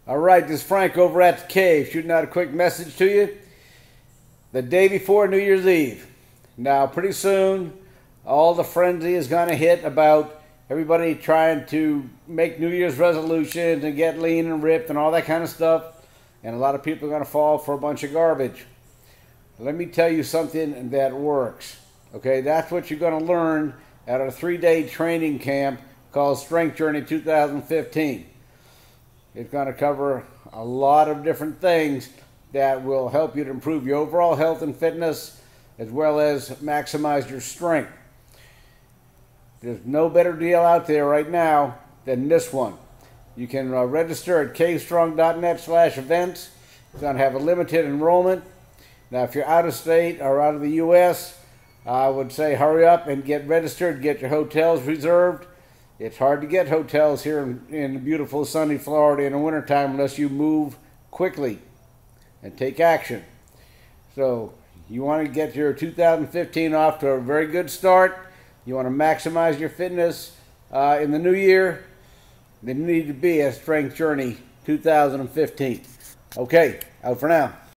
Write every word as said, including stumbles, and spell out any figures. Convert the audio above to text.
All right, this is Frank over at the Cave, shooting out a quick message to you. The day before New Year's Eve. Now, pretty soon, all the frenzy is going to hit about everybody trying to make New Year's resolutions and get lean and ripped and all that kind of stuff. And a lot of people are going to fall for a bunch of garbage. Let me tell you something that works. Okay, that's what you're going to learn at our three-day training camp called Strength Journey two thousand fifteen. It's going to cover a lot of different things that will help you to improve your overall health and fitness, as well as maximize your strength. There's no better deal out there right now than this one. You can uh, register at cavestrong dot net slash events. It's going to have a limited enrollment. Now, if you're out of state or out of the U S, I would say hurry up and get registered, get your hotels reserved. It's hard to get hotels here in, in beautiful sunny Florida in the wintertime unless you move quickly and take action. So you want to get your two thousand fifteen off to a very good start. You want to maximize your fitness uh, in the new year. Then you need to be at Strength Journey two thousand fifteen. Okay, out for now.